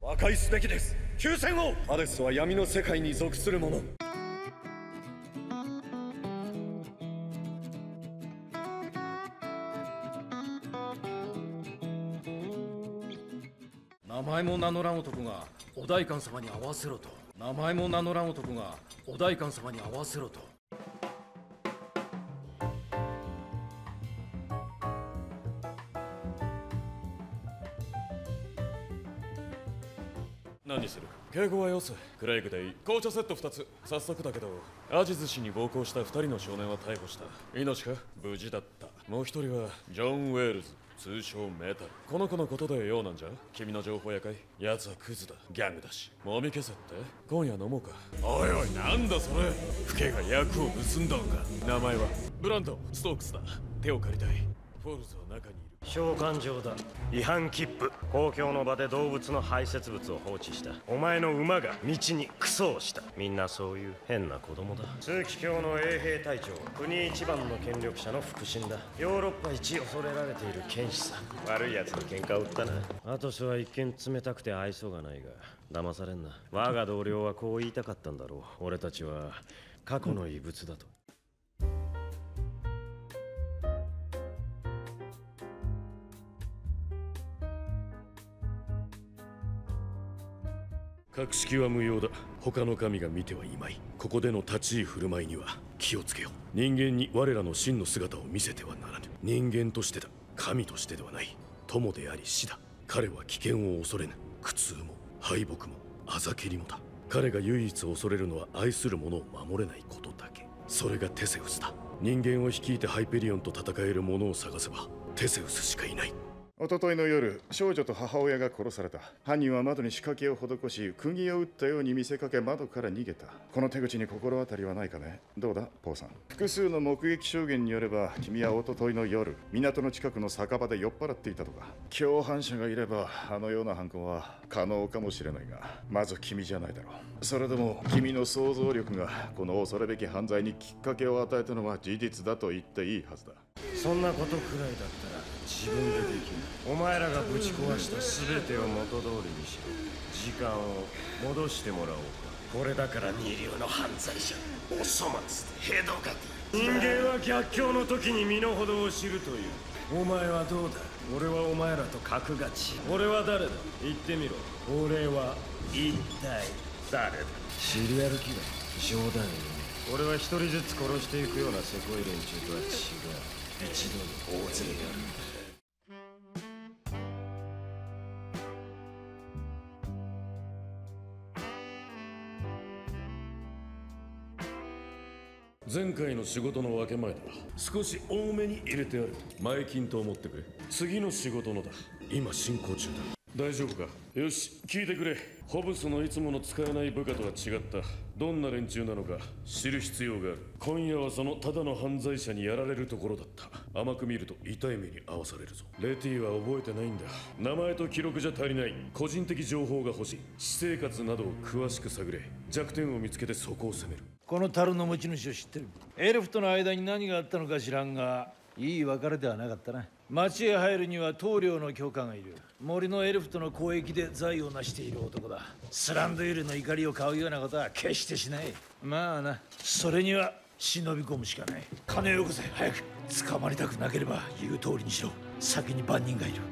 和解すべきです。休戦を。ハデスは闇の世界に属する者。 名前も名乗らん男がお代官様に会わせろと。名前も名乗らん男がお代官様に会わせろと。 何する？敬語はよせ。クレイグでいい。紅茶セット2つ。早速だけど、アジズ氏に暴行した2人の少年は逮捕した。命か？無事だった。もう一人はジョン・ウェールズ、通称メタル。この子のことでようなんじゃ？君の情報やかい？奴はクズだ。ギャングだし。もみ消せって？今夜飲もうか。おいおい、なんだそれ。フケが役を盗んだのか。名前はブランド・ストークスだ。手を借りたい。フォルズは中にいる。 召喚状だ。違反切符。公共の場で動物の排泄物を放置した。お前の馬が道にクソをした。みんなそういう変な子供だ。枢機卿の衛兵隊長、国一番の権力者の腹心だ。ヨーロッパ一恐れられている剣士さ。悪い奴と喧嘩を売ったな。アトスは一見冷たくて愛想がないが騙されんな。我が同僚はこう言いたかったんだろう。俺たちは過去の遺物だと。 格式は無用だ。他の神が見てはいまい。ここでの立ち居振る舞いには気をつけよう。人間に我らの真の姿を見せてはならぬ。人間としてだ。神としてではない。友であり死だ。彼は危険を恐れぬ。苦痛も敗北もあざけりもだ。彼が唯一恐れるのは愛する者を守れないことだけ。それがテセウスだ。人間を率いてハイペリオンと戦える者を探せばテセウスしかいない。 一昨日の夜、少女と母親が殺された。犯人は窓に仕掛けを施し、釘を打ったように見せかけ窓から逃げた。この手口に心当たりはないかね？どうだ、ポーさん。複数の目撃証言によれば、君は一昨日の夜、港の近くの酒場で酔っ払っていたとか。共犯者がいれば、あのような犯行は可能かもしれないが、まず君じゃないだろう。それでも、君の想像力がこの恐るべき犯罪にきっかけを与えたのは事実だと言っていいはずだ。 そんなことくらいだったら自分でできる。お前らがぶち壊した全てを元通りにしろ。時間を戻してもらおうか。これだから二流の犯罪者、お粗末でヘドが出る。人間は逆境の時に身の程を知るという。お前はどうだ？俺はお前らと格が違う。俺は誰だ？言ってみろ。俺は一体誰だ？知り歩きだ。冗談よ。俺は一人ずつ殺していくようなせこい連中とは違う。一度に大勢やるんだ。 前回の仕事の分け前だ。少し多めに入れてある。前金と思ってくれ。次の仕事のだ。今進行中だ。大丈夫か？よし、聞いてくれ。ホブスのいつもの使えない部下とは違った。どんな連中なのか知る必要がある。今夜はそのただの犯罪者にやられるところだった。甘く見ると痛い目に遭わされるぞ。レティは覚えてないんだ。名前と記録じゃ足りない。個人的情報が欲しい。私生活などを詳しく探れ。弱点を見つけてそこを攻める。 この樽の持ち主を知ってる。エルフとの間に何があったのか知らんが、いい別れではなかったな。町へ入るには棟梁の許可がいる。森のエルフとの交易で財を成している男だ。スランドユルの怒りを買うようなことは決してしない。まあな、それには忍び込むしかない。金をよこせ、早く。捕まりたくなければ言う通りにしろ。先に番人がいる。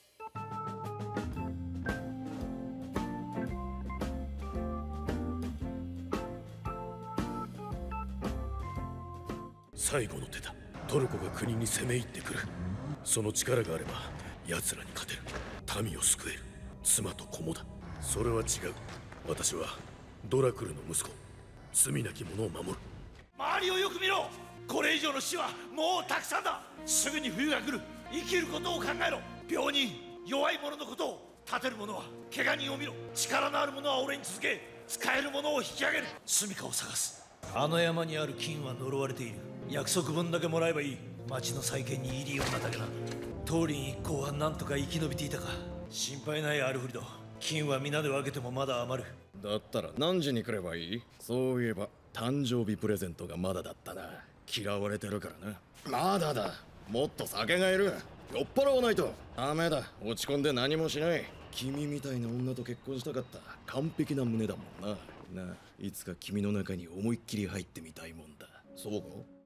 最後の手だ。トルコが国に攻め入ってくる。その力があれば奴らに勝てる。民を救える。妻と子もだ。それは違う。私はドラクルの息子。罪なき者を守る。 周りをよく見ろ。これ以上の死はもうたくさんだ。すぐに冬が来る。生きることを考えろ。病人、弱い者のことを。立てる者は怪我人を見ろ。力のある者は俺に続け。使える者を引き上げる。住処を探す。あの山にある金は呪われている。約束分だけもらえばいい。町の再建に入りようなだけな。トーリン一行は何とか生き延びていたか。心配ないアルフリド。金は皆で分けてもまだ余る。 だったら何時に来ればいい？そういえば誕生日プレゼントがまだだったな。嫌われてるからな。まだだ。もっと酒がいる。酔っ払わないと。ダメだ。落ち込んで何もしない。 君みたいな女と結婚したかった完璧な胸だもんな。なあ、いつか君の中に思いっきり入ってみたいもんだ。そうか？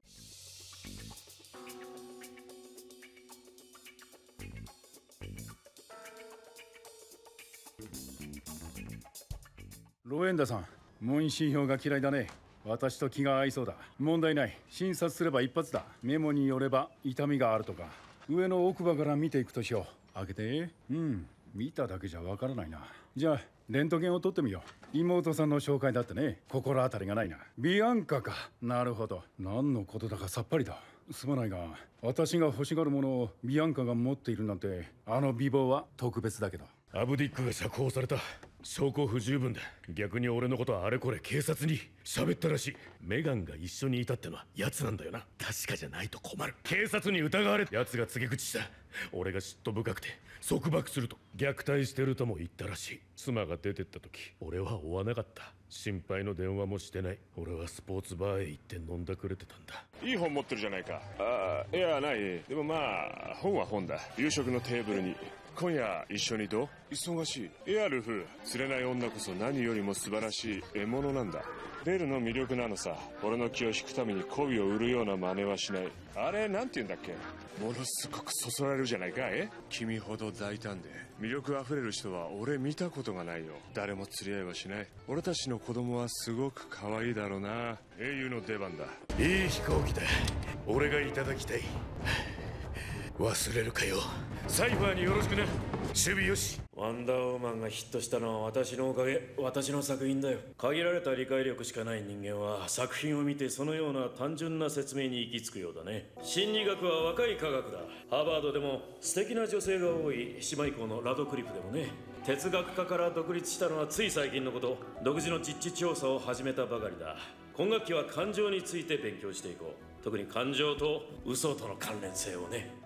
ロエンダさん、問診票が嫌いだね。私と気が合いそうだ。問題ない。診察すれば一発だ。メモによれば痛みがあるとか。上の奥歯から見ていくとしよう。開けて。見ただけじゃわからないな。じゃあレントゲンを取ってみよう。妹さんの紹介だってね。心当たりがないな。ビアンカか。なるほど。何のことだかさっぱりだ。すまないが、私が欲しがるものをビアンカが持っているなんて、あの美貌は特別だけど。 アブディックが釈放された。証拠不十分だ。逆に俺のことはあれこれ警察に喋ったらしい。メガンが一緒にいたってのは奴なんだよな。確かじゃないと困る。警察に疑われて奴が告げ口した。俺が嫉妬深くて束縛すると虐待してるとも言ったらしい。妻が出てった時俺は追わなかった。心配の電話もしてない。俺はスポーツバーへ行って飲んだくれてたんだ。 いい本持ってるじゃないか。いやない。でもまあ本は本だ。夕食のテーブルに。今夜一緒にどう？忙しい。いやルフ、釣れない女こそ何よりも素晴らしい獲物なんだ。ベルの魅力なのさ。俺の気を引くために恋を売るような真似はしない。あれなんて言うんだっけ？ものすごくそそられるじゃないか。君ほど大胆で魅力あふれる人は俺見たことがないよ。誰も釣り合いはしない。俺たちの子供はすごく可愛いだろうな。英雄の出番だ。 いい飛行機だ。俺がいただきたい。忘れるかよ。サイファーによろしくな。守備よし。 ワンダーウーマンがヒットしたのは私のおかげ。私の作品だよ。限られた理解力しかない人間は作品を見てそのような単純な説明に行き着くようだね。心理学は若い科学だ。ハーバードでも素敵な女性が多い姉妹校のラドクリフでもね。哲学科から独立したのはつい最近のこと。独自の実地調査を始めたばかりだ。今学期は感情について勉強していこう。特に感情と嘘との関連性をね。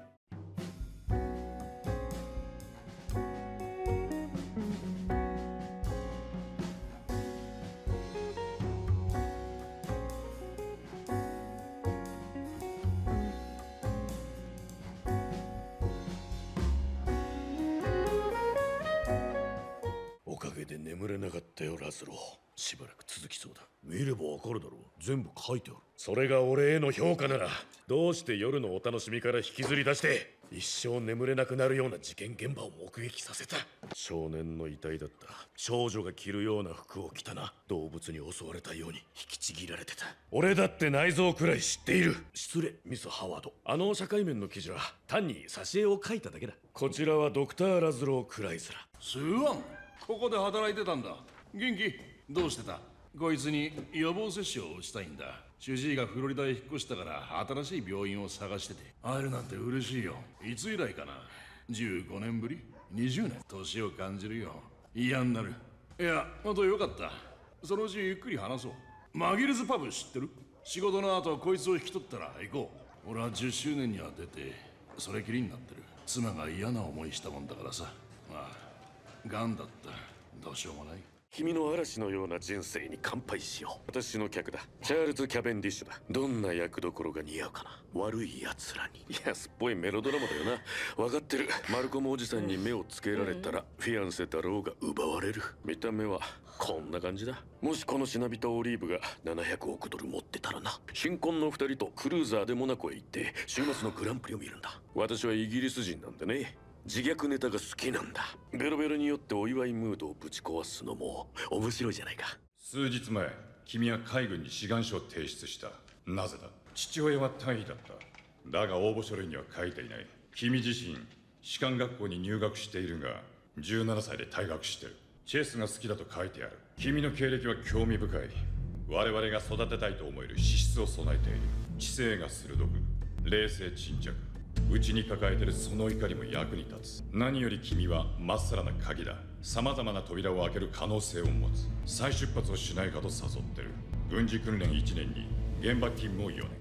おかげで眠れなかったよラズロー。しばらく続きそうだ。見ればわかるだろう。全部書いてある。それが俺への評価ならどうして夜のお楽しみから引きずり出して一生眠れなくなるような事件現場を目撃させた。少年の遺体だった。少女が着るような服を着たな。動物に襲われたように引きちぎられてた。俺だって内臓くらい知っている。失礼ミス・ハワード。あの社会面の記事は単に挿絵を書いただけだ。こちらはドクター・ラズロー・クライズラ。 スワン、ここで働いてたんだ。元気？どうしてた？こいつに予防接種をしたいんだ。主治医がフロリダへ引っ越したから新しい病院を探してて。会えるなんて嬉しいよ。いつ以来かな。15年ぶり？ 20 年？年を感じるよ。嫌になる。いや、ほんとよかった。そのうちゆっくり話そう。マギルズパブ知ってる？仕事の後こいつを引き取ったら行こう。俺は10周年には出てそれきりになってる。妻が嫌な思いしたもんだからさ。まあガンだった。どうしようもない。 君の嵐のような人生に乾杯しよう。私の客だ。チャールズ・キャベンディッシュだ。どんな役どころが似合うかな。悪い奴らに。安っぽいメロドラマだよな。分かってる。マルコムおじさんに目をつけられたらフィアンセだろうが奪われる。見た目はこんな感じだ。もしこのしなびたオリーブが700億ドル持ってたらな。新婚の2人とクルーザーでモナコへ行って週末のグランプリを見るんだ。私はイギリス人なんでね。自虐ネタが好きなんだ。ベロベロによってお祝いムードをぶち壊すのも面白いじゃないか。 数日前、君は海軍に志願書を提出した。なぜだ？父親は大尉だった。だが応募書類には書いていない。君自身、士官学校に入学しているが、17歳で退学してる。チェスが好きだと書いてある。君の経歴は興味深い。我々が育てたいと思える資質を備えている。知性が鋭く、冷静沈着。内に抱えてるその怒りも役に立つ。何より君はまっさらな鍵だ。様々な扉を開ける可能性を持つ。再出発をしないかと誘ってる。軍事訓練1年に現場勤務を4年。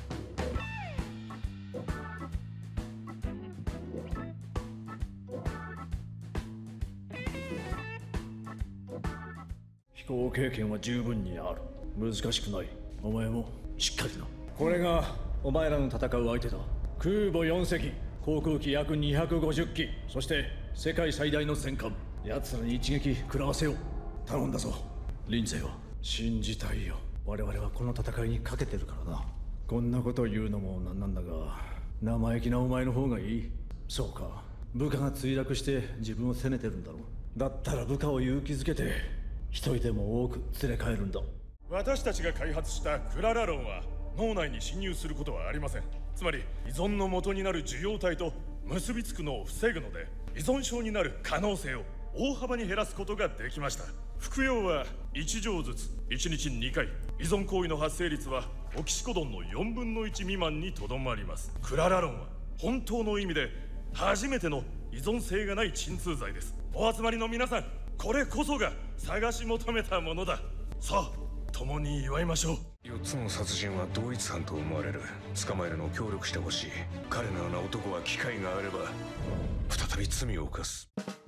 飛行経験は十分にある。難しくない。お前もしっかりな。 これがお前らの戦う相手だ。空母4隻、航空機約250機、そして世界最大の戦艦。 奴らに一撃食らわせよう。頼んだぞリンゼよ。信じたいよ。我々はこの戦いにかけてるからな。こんなこと言うのもなんなんだが、生意気なお前の方がいい。そうか、部下が墜落して自分を責めてるんだろう。だったら部下を勇気づけて一人でも多く連れ帰るんだ。 私たちが開発したクララロンは脳内に侵入することはありません。つまり依存の元になる受容体と結びつくのを防ぐので、依存症になる可能性を大幅に減らすことができました。服用は1錠ずつ1日2回。依存行為の発生率はオキシコドンの4分の1未満にとどまります。クララロンは本当の意味で初めての依存性がない鎮痛剤です。お集まりの皆さん、これこそが探し求めたものだ。さあ共に祝いましょう。 4つの殺人は同一犯と思われる。捕まえるのを協力してほしい。彼のような男は機会があれば再び罪を犯す。